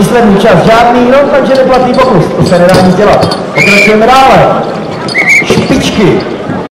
výsledný čas žádný, no takže neplatný pokus, to se nedá nic dělat. Pokračujeme dále. Špičky.